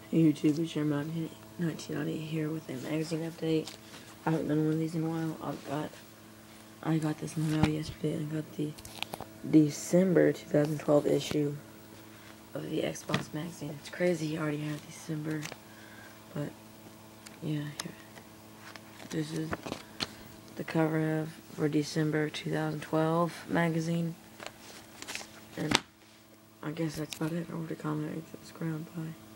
Hey YouTube, it's Jeremiah 1998 here with a magazine update. I haven't done one of these in a while. I got this in the mail yesterday, and I got the December 2012 issue of the Xbox magazine. It's crazy, you already have December, but yeah, here. This is the cover for December 2012 magazine, and I guess that's about it. Remember to comment, rate, subscribe, bye.